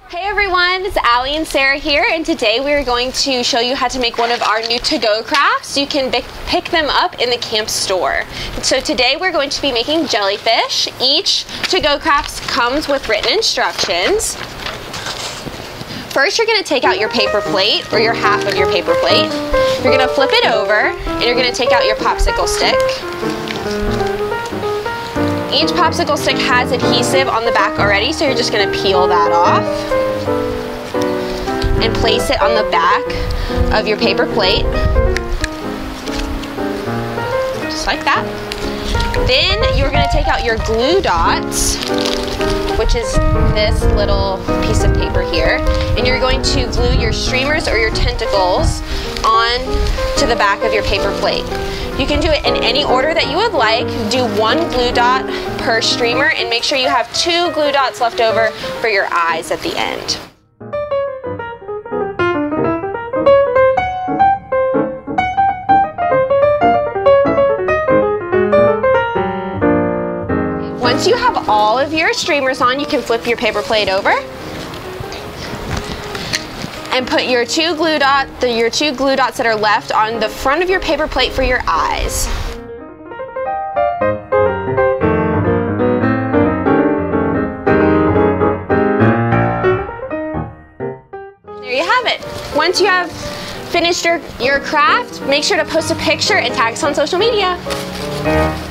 Hey everyone, it's Allie and Sara here, and today we are going to show you how to make one of our new to-go crafts. You can pick them up in the camp store. So today we're going to be making jellyfish. Each to-go craft comes with written instructions. First, you're going to take out your paper plate, or your half of your paper plate. You're going to flip it over, and you're going to take out your popsicle stick. Each popsicle stick has adhesive on the back already, so you're just going to peel that off and place it on the back of your paper plate, just like that. Then you're going to take out your glue dots, which is this little piece of paper here, and you're going to glue your streamers or your tentacles on to the back of your paper plate. You can do it in any order that you would like. Do one glue dot per streamer and make sure you have 2 glue dots left over for your eyes at the end. Once you have all of your streamers on, you can flip your paper plate over and put your 2 glue dots that are left on the front of your paper plate for your eyes. There you have it. Once you have finished your craft, make sure to post a picture and tag us on social media.